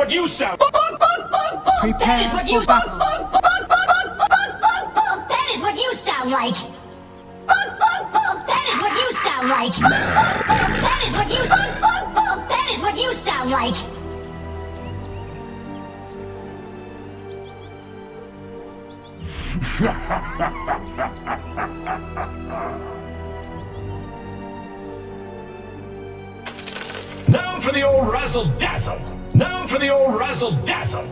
what you sound. Prepare for battle. That is what you sound like. That is what you sound like. That is what you. That is what you sound like. Now for the old razzle-dazzle. Now for the old razzle-dazzle.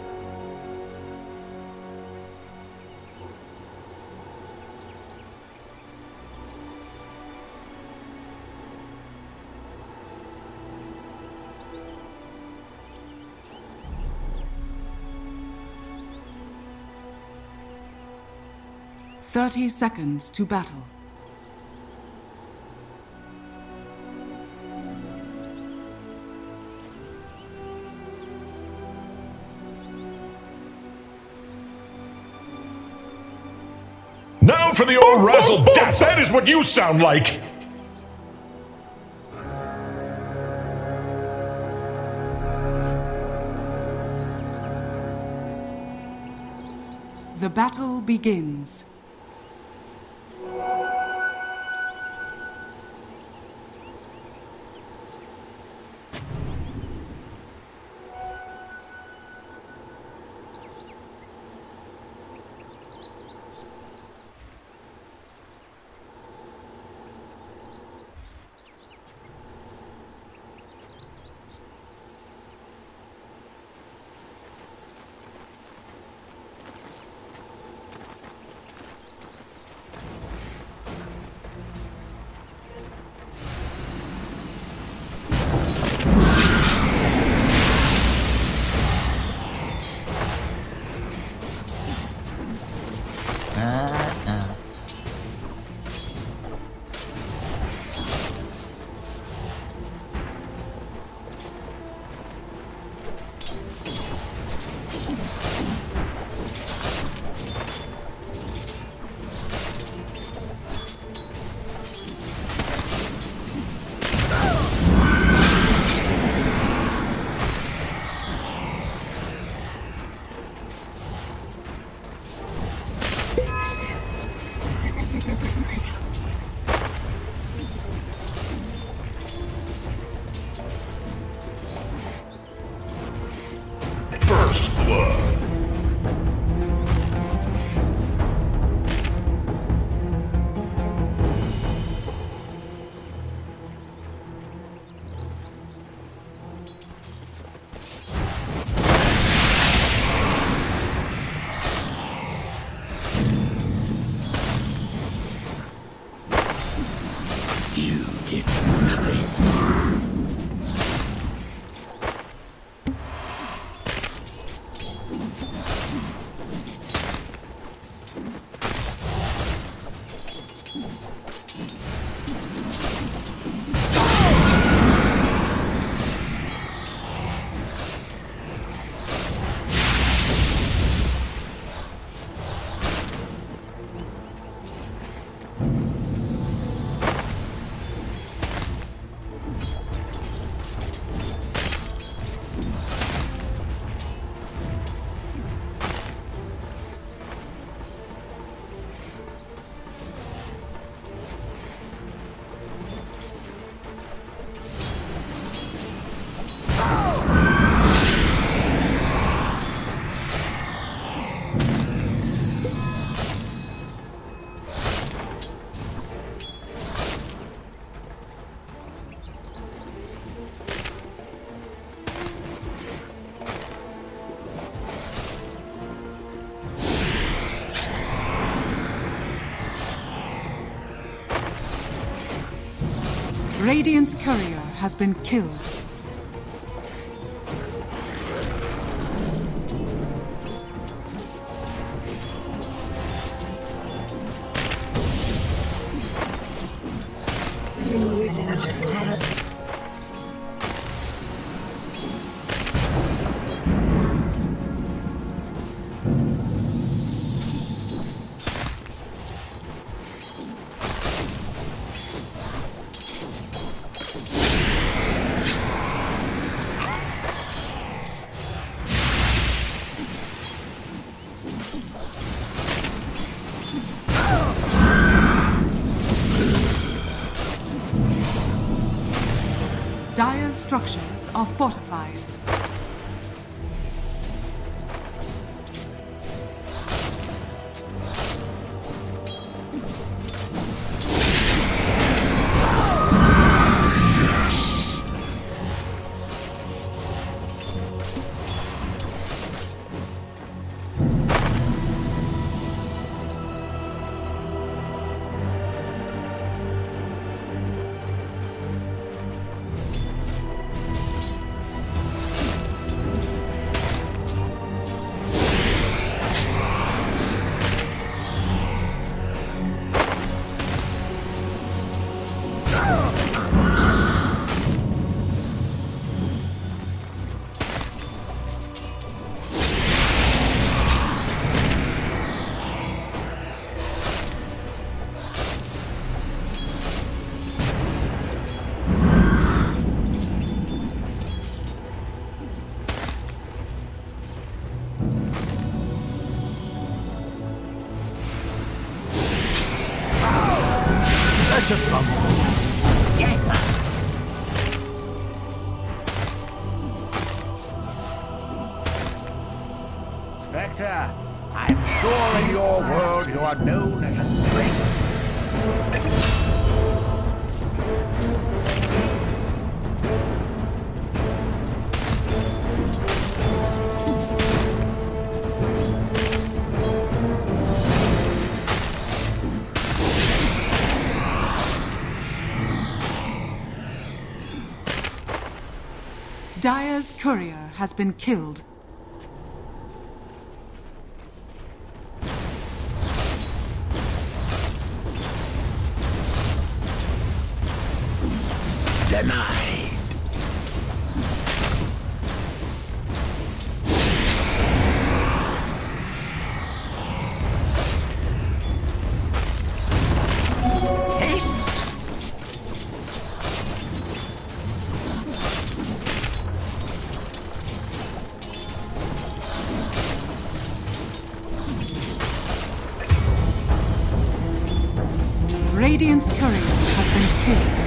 Thirty seconds to battle. Now for the old razzle-dazzle. That is what you sound like. The battle begins. First blood. You get nothing. Radiant's courier has been killed. Dire's structures are fortified. Let's just run. Spectre, I'm sure in your world you are known as a threat. Dire's courier has been killed. Denied. Haste! Radiant's courier has been killed.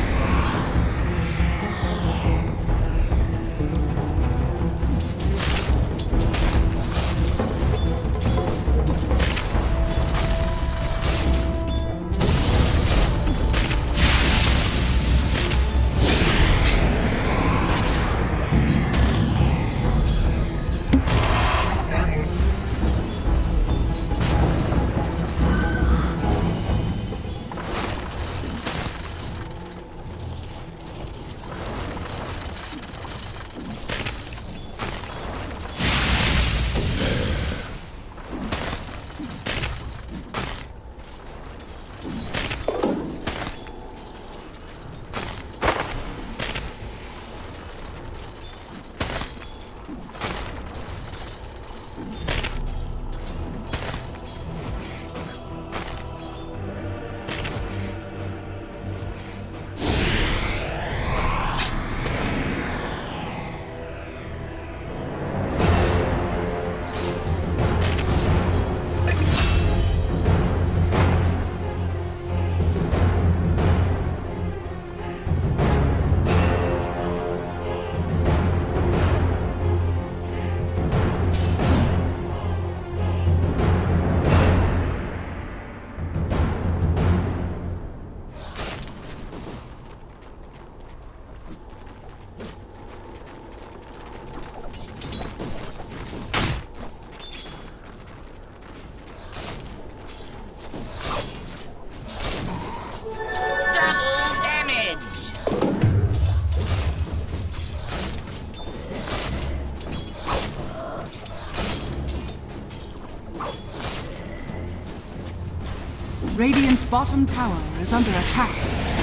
Radiant's bottom tower is under attack.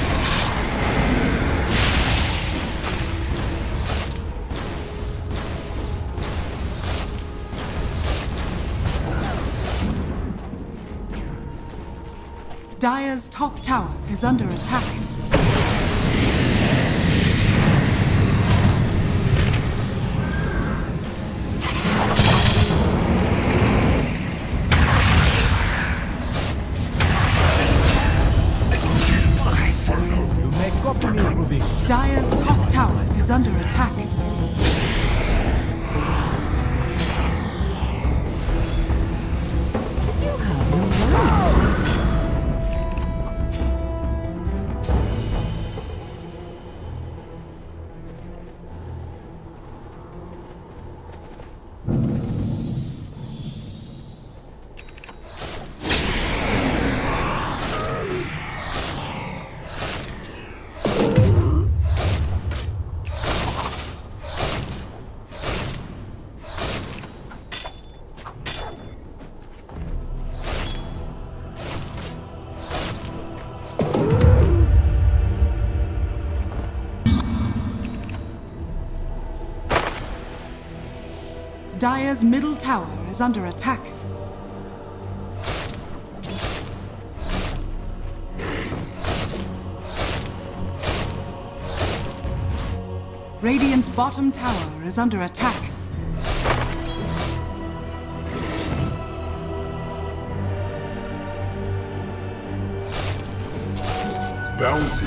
Dire's top tower is under attack. Dire's top tower is is under attack. Dire's middle tower is under attack. Radiant's bottom tower is under attack. Bounty.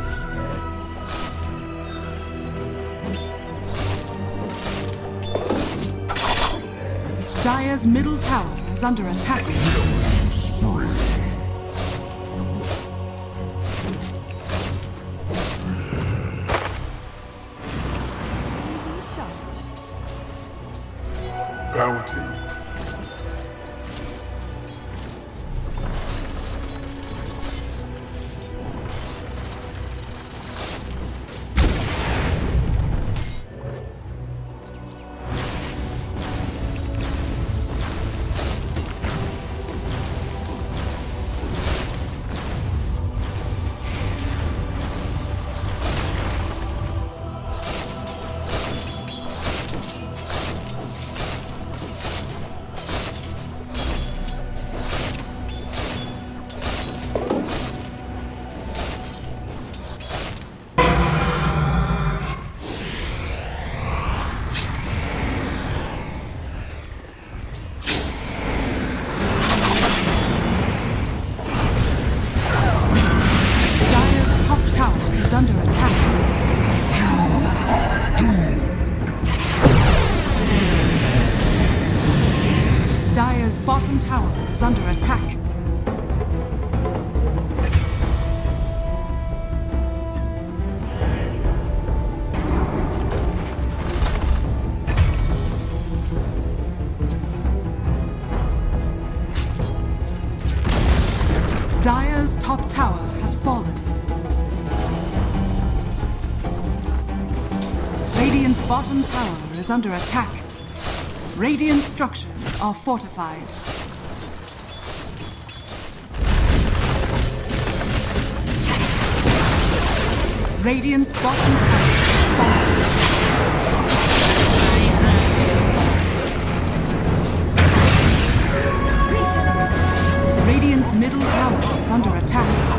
Dire's middle tower is under attack. Bounty. Dire's bottom tower is under attack. Dire's top tower has fallen. Radiant's bottom tower is under attack. Radiant structures are fortified. Radiant's bottom tower falls. Radiant's middle tower is under attack.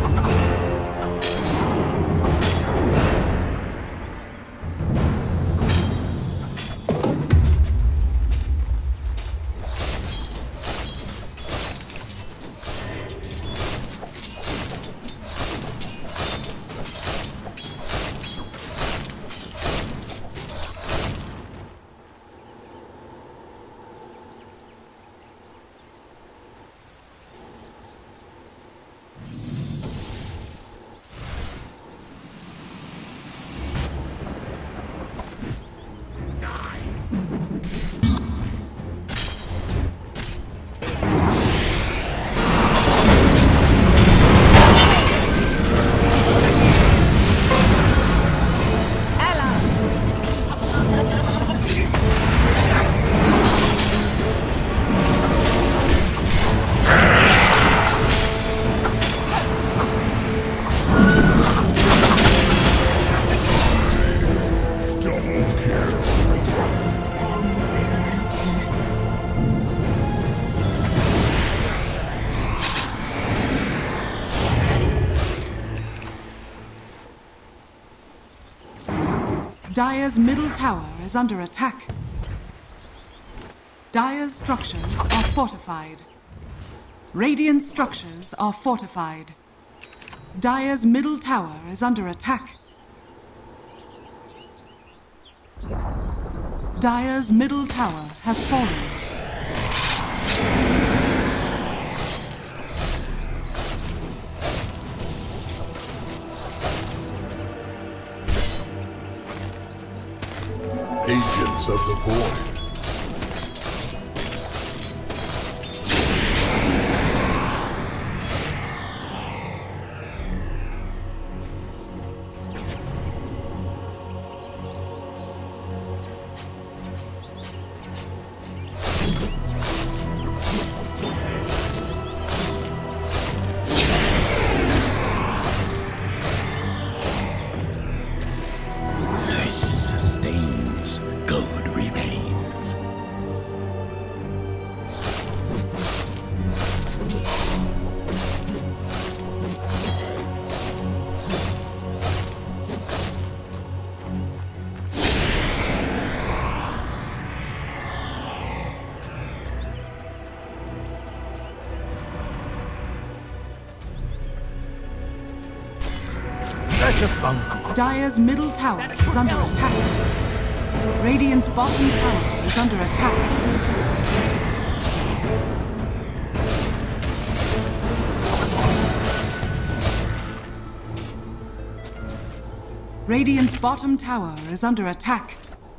Dire's middle tower is under attack. Dire's structures are fortified. Radiant structures are fortified. Dire's middle tower is under attack. Dire's middle tower has fallen. Agents of the Void. Dire's middle tower is under attack. Radiant's bottom tower is under attack. Radiant's bottom tower is under attack.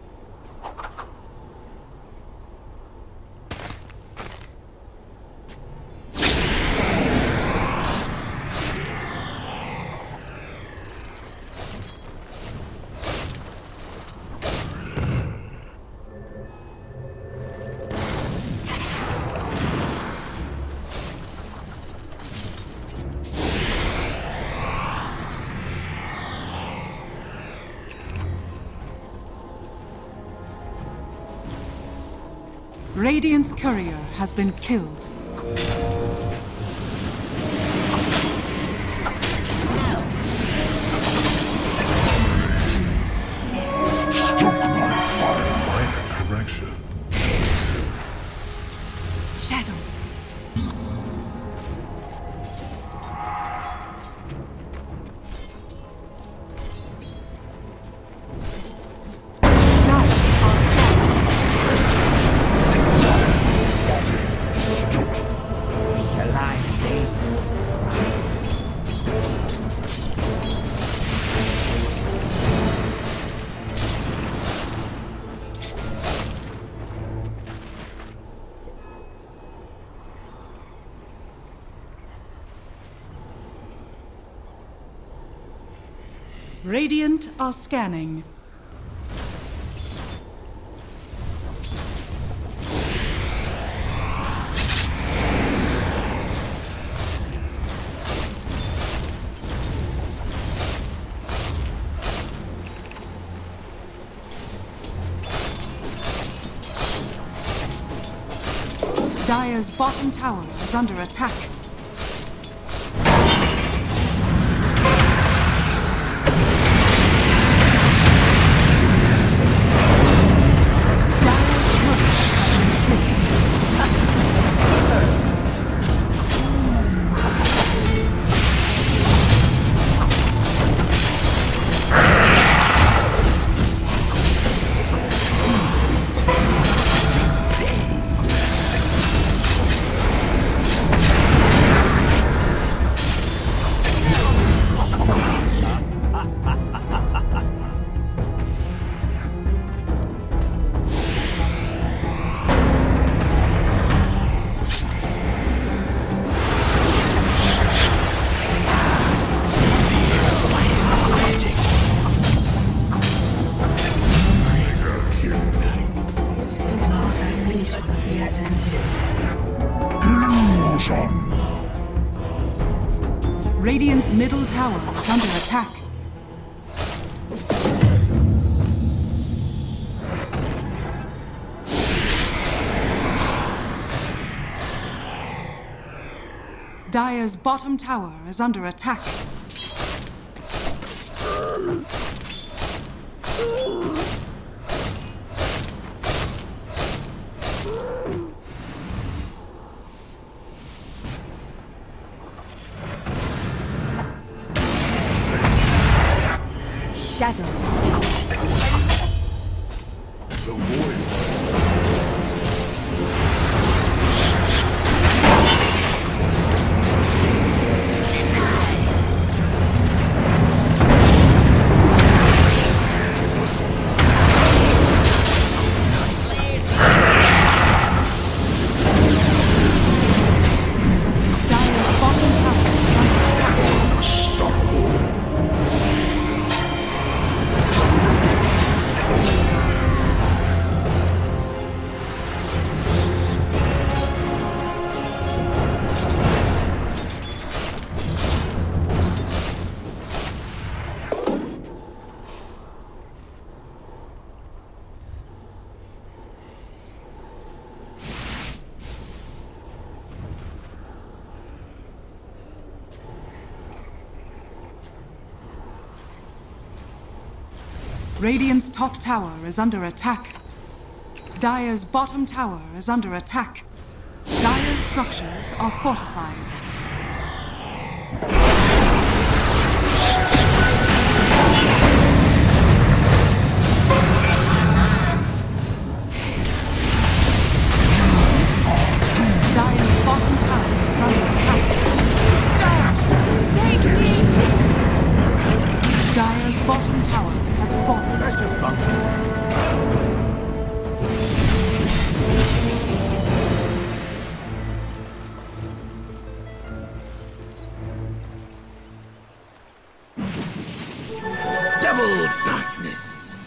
Radiant's courier has been killed. Stoke my fire. Minor correction. Shadow. Radiant are scanning. Dire's bottom tower is under attack. Radiant's middle tower is under attack. Dire's bottom tower is under attack. Shadows. The void Radiant's top tower is under attack. Dire's bottom tower is under attack. Dire's structures are fortified. Dire's bottom tower is under attack. Dire's bottom tower has fallen. Let's just bump it. Double darkness.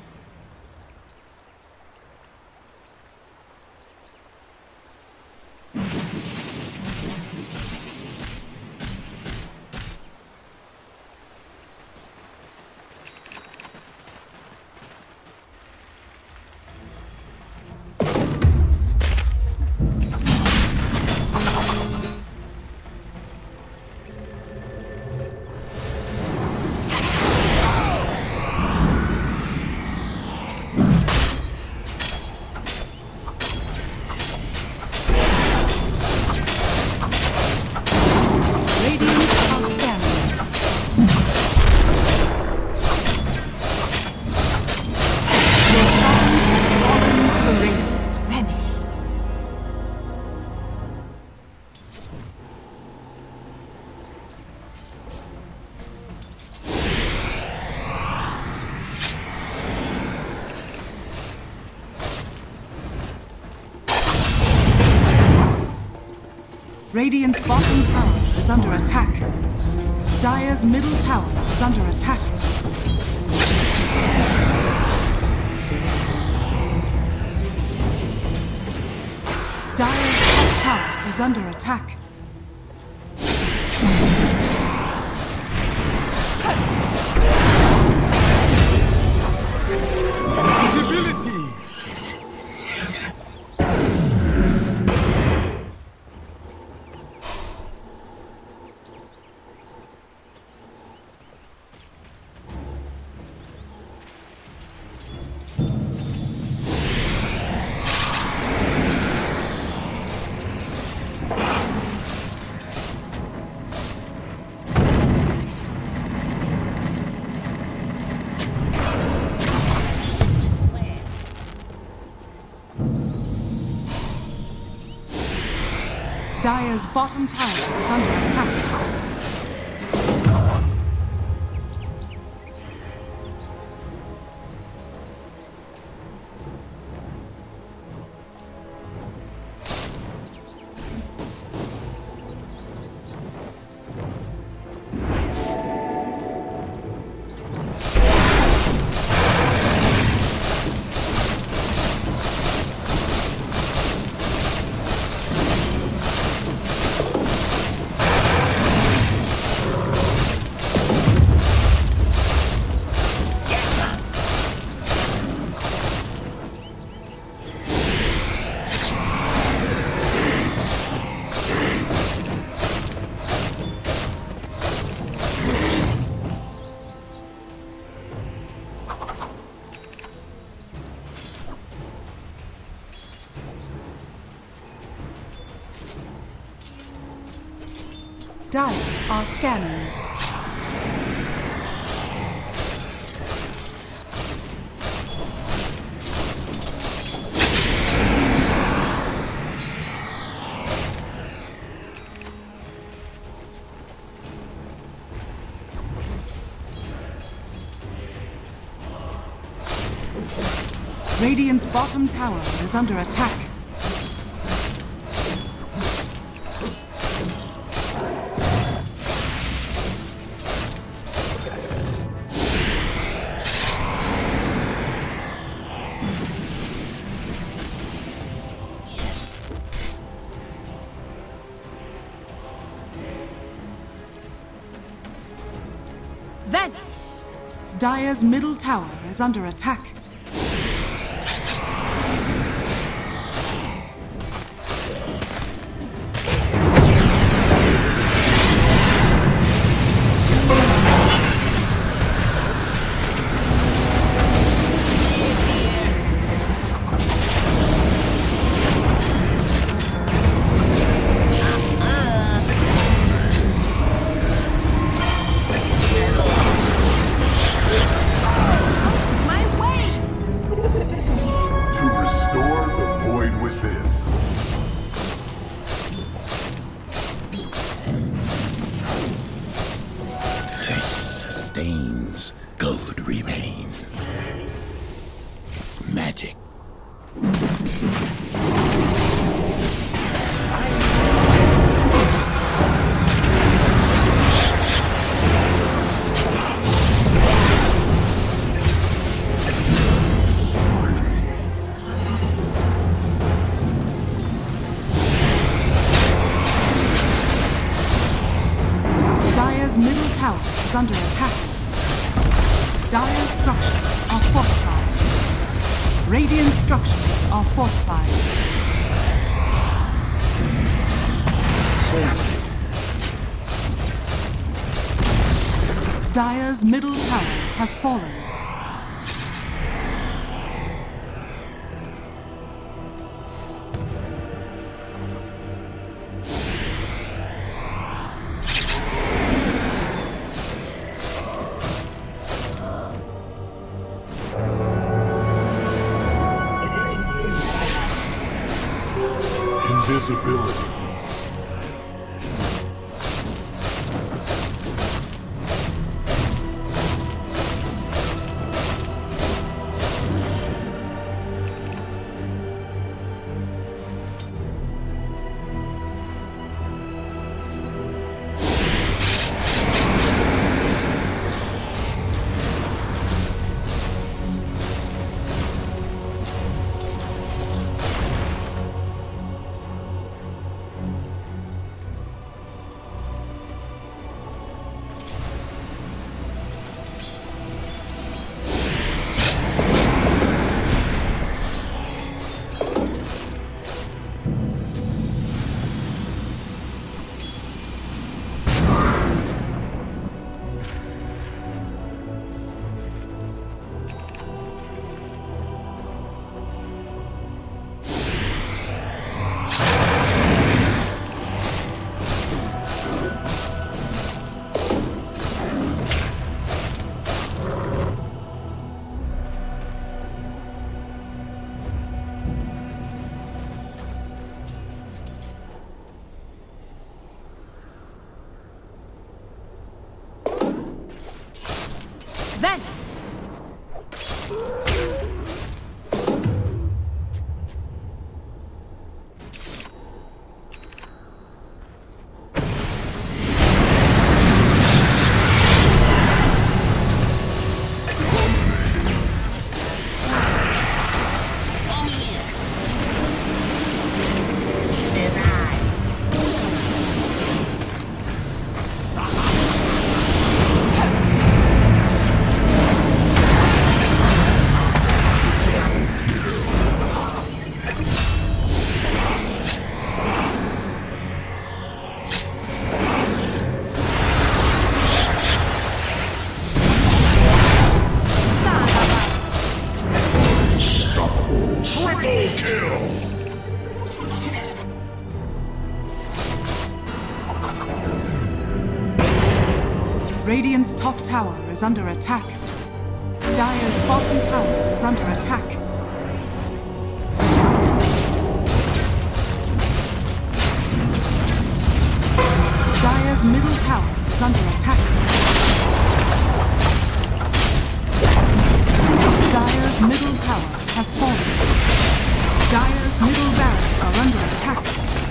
Radiant's bottom tower is under attack. Dire's middle tower is under attack. Dire's top tower is under attack. Visibility. Dire's bottom tower is under attack. Dire are scanning. Radiant's bottom tower is under attack. Vanish! Dire's middle tower is under attack. magic. Dire's middle tower is under attack. Dire's structures are fortified. Radiant structures are fortified. Dire's middle tower has fallen. Invisibility. Radiant's top tower is under attack. Dire's bottom tower is under attack. Dire's middle tower is under attack. Dire's middle tower has fallen. Dire's middle barracks are under attack.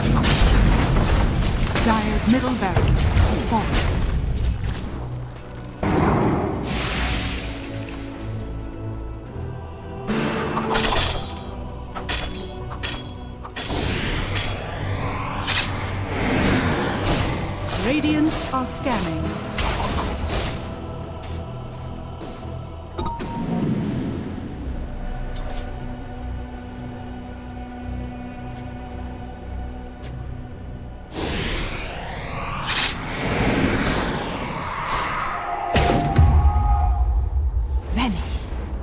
Dire's middle barracks has fallen. Radiant are scanning. Vanish.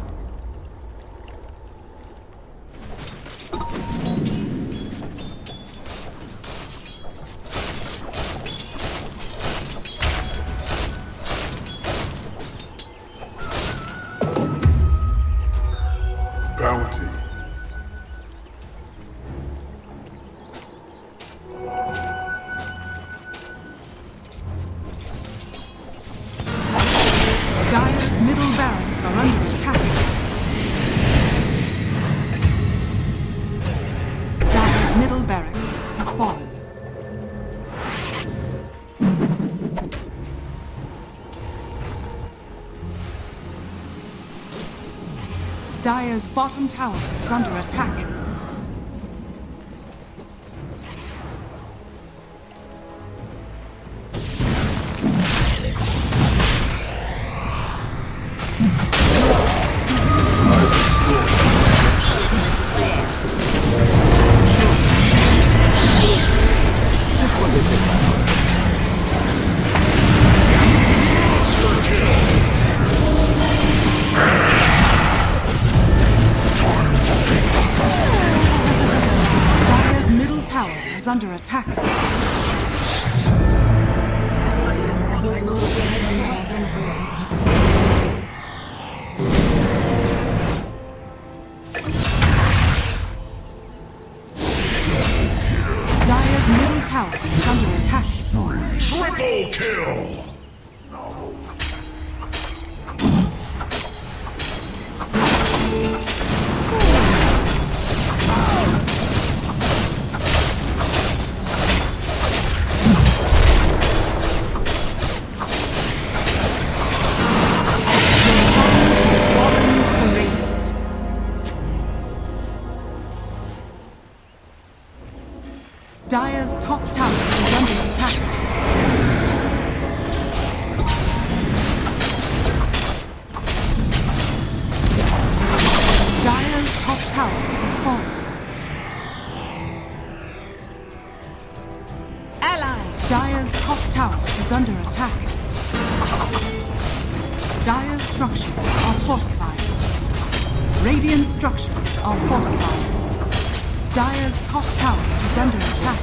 Bounty. Dire's middle barracks are under attack. Dire's bottom tower is under attack. Dire's middle tower is under attack. Dire's middle tower is under attack. Triple kill! Dire's top tower is under attack. Dire's top tower has fallen. Dire's top tower is under attack. Dire's structures are fortified. Radiant structures are fortified. Dire's top tower is under attack.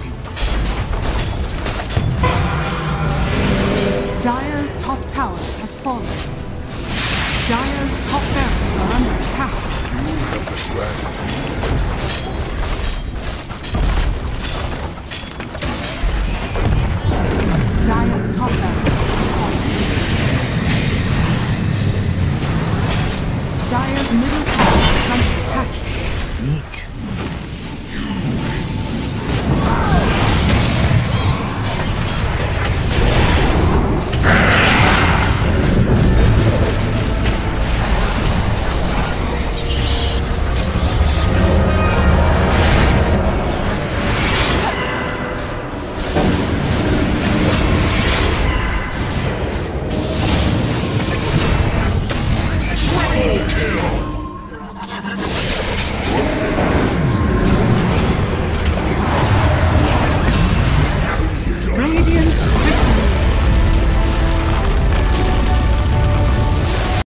Dire's top tower has fallen. Dire's top barracks are under attack. Dire's top barracks has fallen. Dire's middle tower is under attack. Triple kill!